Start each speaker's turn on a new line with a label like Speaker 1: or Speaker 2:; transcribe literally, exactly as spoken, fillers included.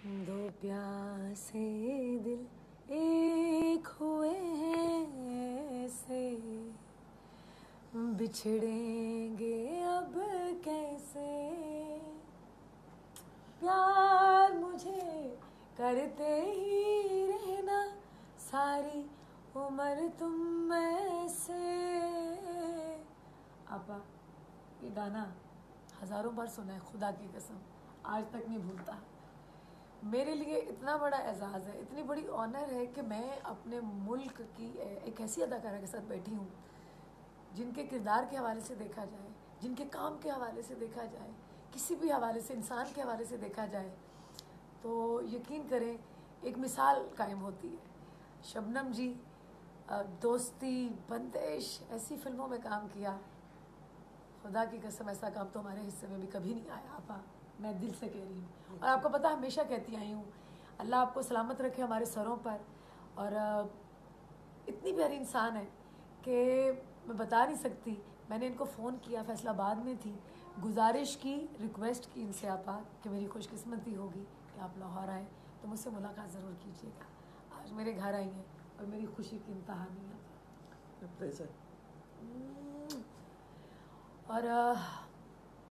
Speaker 1: दो प्यासे दिल एक हुए हैं ऐसे, बिछड़ेंगे अब कैसे। प्यार मुझे करते ही रहना, सारी उम्र तुम में से। आपा ये गाना हज़ारों बार सुना है, खुदा की कसम आज तक नहीं भूलता। मेरे लिए इतना बड़ा एजाज़ है, इतनी बड़ी ऑनर है कि मैं अपने मुल्क की एक ऐसी अदाकारा के साथ बैठी हूँ जिनके किरदार के हवाले से देखा जाए, जिनके काम के हवाले से देखा जाए, किसी भी हवाले से, इंसान के हवाले से देखा जाए तो यकीन करें एक मिसाल कायम होती है। शबनम जी, दोस्ती, बंदिश, ऐसी फिल्मों में काम किया, खुदा की कसम ऐसा काम तो हमारे हिस्से में भी कभी नहीं आया। आपा मैं दिल से कह रही हूँ, और आपको पता हमेशा कहती आई हूँ, अल्लाह आपको सलामत रखे हमारे सरों पर। और इतनी प्यारी इंसान है कि मैं बता नहीं सकती। मैंने इनको फ़ोन किया, फैसलाबाद में थी, गुजारिश की, रिक्वेस्ट की इनसे आपा कि मेरी खुशकिस्मती होगी कि आप लाहौर आए तो मुझसे मुलाकात ज़रूर कीजिएगा। आज मेरे घर आई हैं और मेरी खुशी की इंतहा नहीं है।
Speaker 2: प्लेज़र।
Speaker 1: और